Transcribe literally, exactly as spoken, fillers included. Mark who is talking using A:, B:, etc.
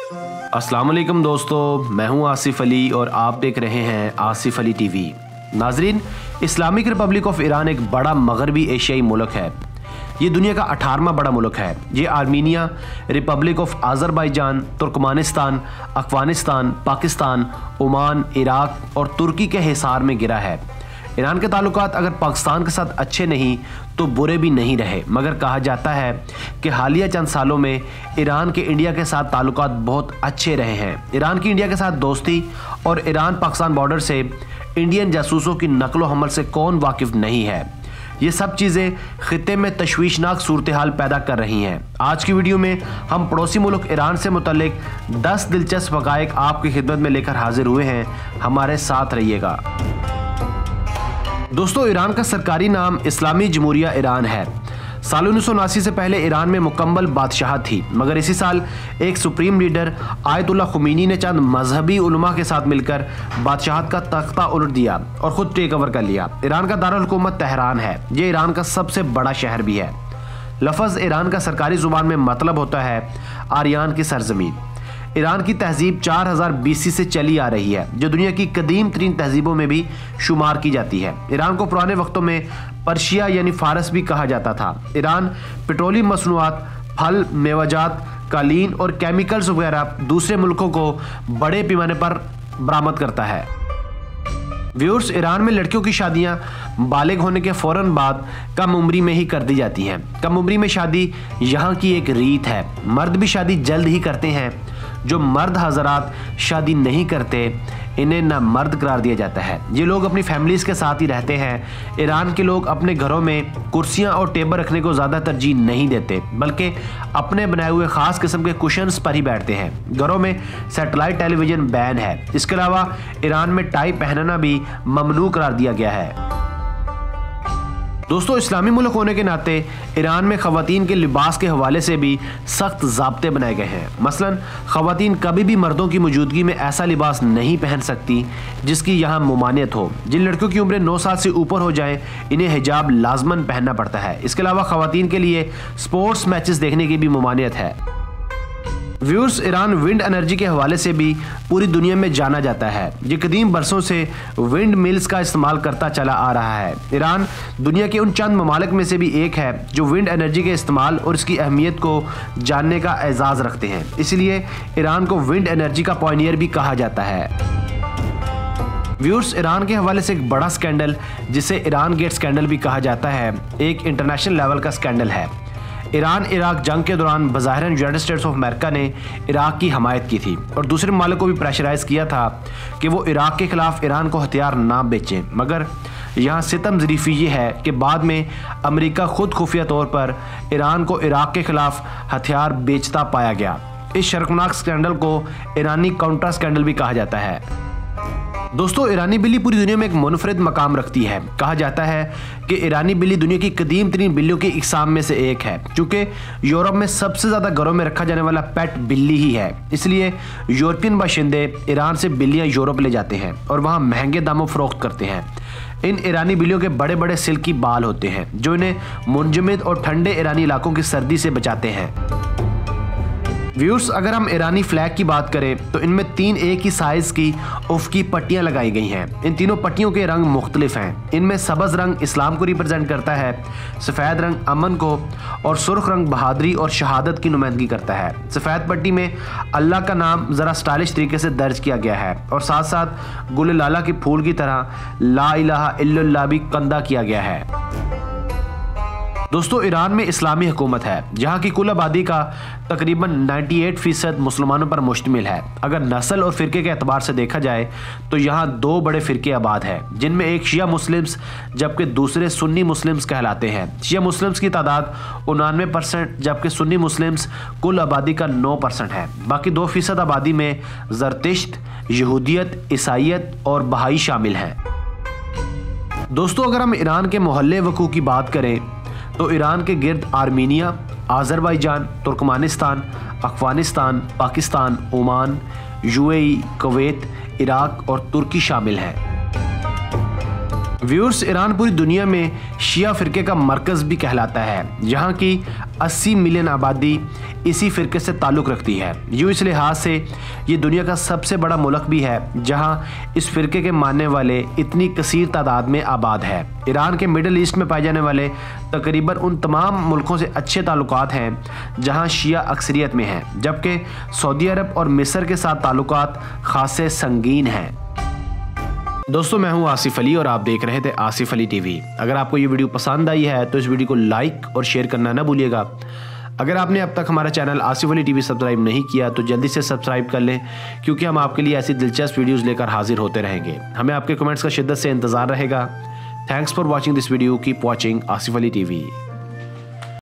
A: अस्सलाम वालेकुम दोस्तों, मैं हूं आसिफ अली और आप देख रहे हैं आसिफ अली टीवी। नाजरीन, इस्लामिक रिपब्लिक ऑफ ईरान एक बड़ा मगरबी एशियाई मुल्क है। ये दुनिया का अठारहवां बड़ा मुल्क है। ये Armenia, Republic of Azerbaijan, Turkmenistan, Afghanistan, Pakistan, Oman, Iraq और तुर्की के हिसार में गिरा है। ईरान के ताल्लुकात अगर पाकिस्तान के साथ अच्छे नहीं तो बुरे भी नहीं रहे, मगर कहा जाता है कि हालिया चंद सालों में ईरान के इंडिया के साथ ताल्लुकात बहुत अच्छे रहे हैं। ईरान की इंडिया के साथ दोस्ती और ईरान पाकिस्तान बॉर्डर से इंडियन जासूसों की नकलो हमल से कौन वाकिफ़ नहीं है। ये सब चीज़ें खित्ते में तशवीशनाक सूरत हाल पैदा कर रही हैं। आज की वीडियो में हम पड़ोसी मुल्क ईरान से मुतल्लिक दस दिलचस्प हक़ाइक़ आपकी खिदमत में लेकर हाजिर हुए हैं। हमारे साथ रहिएगा। दोस्तों, ईरान का सरकारी नाम इस्लामी जमहूरिया ईरान है। साल उन्नीस सौ उनासी से पहले ईरान में मुकम्मल बादशाहत थी, मगर इसी साल एक सुप्रीम लीडर आयतुल्लाह खुमैनी ने चंद मजहबी उलमा के साथ मिलकर बादशाहत का तख्ता उलट दिया और ख़ुद टेक ओवर कर लिया। ईरान का दारुल हुकूमत तेहरान है। ये ईरान का सबसे बड़ा शहर भी है। लफ्ज़ ईरान का सरकारी ज़ुबान में मतलब होता है आर्यान की सरजमीन। ईरान की तहजीब चार हज़ार बीसी से चली आ रही है, जो दुनिया की कदीम तरीन तहजीबों में भी शुमार की जाती है। ईरान को पुराने वक्तों में पर्शिया यानी फारस भी कहा जाता था। ईरान पेट्रोलियम मसनूआत, फल, मेवाजात, कालीन और केमिकल्स वगैरह दूसरे मुल्कों को बड़े पैमाने पर बरामद करता है। व्यूअर्स, ईरान में लड़कियों की शादियां बालिग होने के फ़ौरन बाद कम उम्री में ही कर दी जाती हैं। कम उम्री में शादी यहाँ की एक रीत है। मर्द भी शादी जल्द ही करते हैं। जो मर्द हजरात शादी नहीं करते, इन्हें ना मर्द करार दिया जाता है। ये लोग अपनी फैमिलीज के साथ ही रहते हैं। ईरान के लोग अपने घरों में कुर्सियां और टेबल रखने को ज़्यादा तरजीह नहीं देते, बल्कि अपने बनाए हुए ख़ास किस्म के कुशन्स पर ही बैठते हैं। घरों में सैटेलाइट टेलीविज़न बैन है। इसके अलावा ईरान में टाई पहनना भी ममनू करार दिया गया है। दोस्तों, इस्लामी मुल्क होने के नाते ईरान में ख़वातीन के लिबास के हवाले से भी सख्त ज़ाब्ते बनाए गए हैं। मसलन ख़वातीन कभी भी मर्दों की मौजूदगी में ऐसा लिबास नहीं पहन सकती जिसकी यहाँ मुमानियत हो। जिन लड़कियों की उम्र नौ साल से ऊपर हो जाए, इन्हें हिजाब लाजमन पहनना पड़ता है। इसके अलावा ख़वातीन के लिए स्पोर्ट्स मैचेस देखने की भी मुमानियत है। व्यूअर्स, ईरान विंड एनर्जी के हवाले से भी पूरी दुनिया में जाना जाता है। ये कदीम बरसों से विंड मिल्स का इस्तेमाल करता चला आ रहा है। ईरान दुनिया के उन चंद ममालिक में से भी एक है जो विंड एनर्जी के इस्तेमाल और इसकी अहमियत को जानने का एजाज़ रखते हैं। इसलिए ईरान को विंड एनर्जी का पॉइनियर भी कहा जाता है। व्यूअर्स, ईरान के हवाले से एक बड़ा स्कैंडल, जिसे ईरान गेट स्कैंडल भी कहा जाता है, एक इंटरनेशनल लेवल का स्कैंडल है। ईरान इराक जंग के दौरान बज़ाहिरन यूनाइटेड स्टेट्स ऑफ अमेरिका ने इराक की हमायत की थी और दूसरे ममालिक को भी प्रेशराइज किया था कि वो इराक के खिलाफ ईरान को हथियार ना बेचें। मगर यहाँ सितम ज़रीफ़ी ये है कि बाद में अमेरिका खुद खुफिया तौर पर ईरान को इराक के खिलाफ हथियार बेचता पाया गया। इस शर्मनाक स्कैंडल को ईरानी काउंटर स्कैंडल भी कहा जाता है। दोस्तों, ईरानी बिल्ली पूरी दुनिया में एक मुनफरिद मकाम रखती है। कहा जाता है कि ईरानी बिल्ली दुनिया की कदीम तरीन बिल्लियों की इकसाम में से एक है, क्योंकि यूरोप में सबसे ज़्यादा घरों में रखा जाने वाला पेट बिल्ली ही है। इसलिए यूरोपियन बाशिंदे ईरान से बिल्लियाँ यूरोप ले जाते हैं और वहाँ महंगे दामों फरोख्त करते हैं। इन ईरानी बिल्लियों के बड़े बड़े सिल्की बाल होते हैं जो इन्हें मुंजमद और ठंडे ईरानी इलाकों की सर्दी से बचाते हैं। व्यूअर्स, अगर हम ईरानी फ्लैग की बात करें तो इनमें तीन एक ही साइज़ की उफ़क़ी पट्टियाँ लगाई गई हैं। इन तीनों पट्टियों के रंग मुख्तलिफ हैं। इनमें सब्ज़ रंग इस्लाम को रिप्रेजेंट करता है, सफ़ेद रंग अमन को और सुर्ख रंग बहादुरी और शहादत की नुमाइंदगी करता है। सफ़ेद पट्टी में अल्लाह का नाम ज़रा स्टाइलिश तरीके से दर्ज किया गया है और साथ साथ गुल लाला के फूल की तरह ला इलाहा इल्लल्लाह भी कंदा किया गया है। दोस्तों, ईरान में इस्लामी हुकूमत है, जहाँ की कुल आबादी का तकरीबन अट्ठानवे फीसद मुसलमानों पर मुश्तमिल है। अगर नस्ल और फ़िरके के एतबार से देखा जाए तो यहाँ दो बड़े फ़िरके आबाद हैं, जिनमें एक शिया मुस्लिम्स जबकि दूसरे सुन्नी मुस्लिम्स कहलाते हैं। शिया मुस्लिम्स की तादाद उनानवे परसेंट जबकि सुन्नी मुस्लिम्स कुल आबादी का नौ परसेंट है। बाकी दो फीसद आबादी में ज़रतिश्त, यहूदियत, ईसाइयत और बहाई शामिल हैं। दोस्तों, अगर हम ईरान के मोहल्ले वकू की बात करें तो ईरान के गिर्द Armenia, Azerbaijan, Turkmenistan, Afghanistan, Pakistan, Oman, UAE, Kuwait, Iraq और तुर्की शामिल हैं। व्यूअर्स, ईरान पूरी दुनिया में शिया फ़िरके का मरकज़ भी कहलाता है। यहाँ की अस्सी मिलियन आबादी इसी फ़िरके से ताल्लुक़ रखती है। यूँ इस लिहाज से ये दुनिया का सबसे बड़ा मुल्क भी है जहाँ इस फ़िरके के मानने वाले इतनी कसीर तादाद में आबाद है। ईरान के मिडल ईस्ट में पाए जाने वाले तकरीबन उन तमाम मुल्कों से अच्छे ताल्लुकात हैं जहाँ शिया अक्सरियत में हैं, जबकि सऊदी अरब और मिस्र के साथ ताल्लुकात खासे संगीन हैं। दोस्तों, मैं हूं आसिफ अली और आप देख रहे थे आसिफ अली टीवी। अगर आपको ये वीडियो पसंद आई है तो इस वीडियो को लाइक और शेयर करना ना भूलिएगा। अगर आपने अब तक हमारा channel Asif Ali TV subscribe नहीं किया तो जल्दी से सब्सक्राइब कर लें, क्योंकि हम आपके लिए ऐसी दिलचस्प वीडियोस लेकर हाजिर होते रहेंगे। हमें आपके कमेंट्स का शिद्दत से इंतज़ार रहेगा। Thanks for watching this video. Keep watching Asif Ali TV.